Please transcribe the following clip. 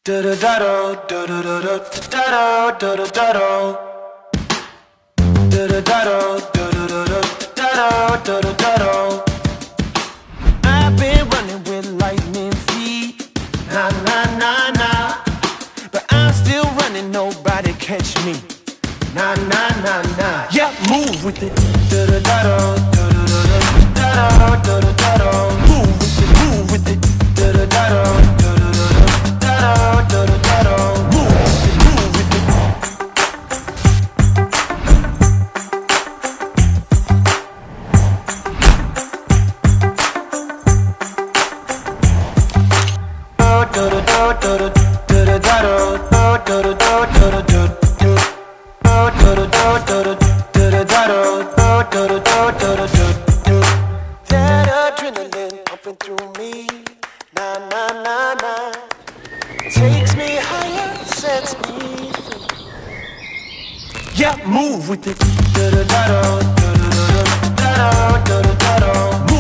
I've been running with lightning feet, nah, nah, nah, nah. But I'm still running, nobody catch me, nah, nah, nah, nah. Yeah, move with it. Move with it. That adrenaline pumping through me, nah, nah, nah, nah. Takes me higher, sets me free. Yeah, move with it.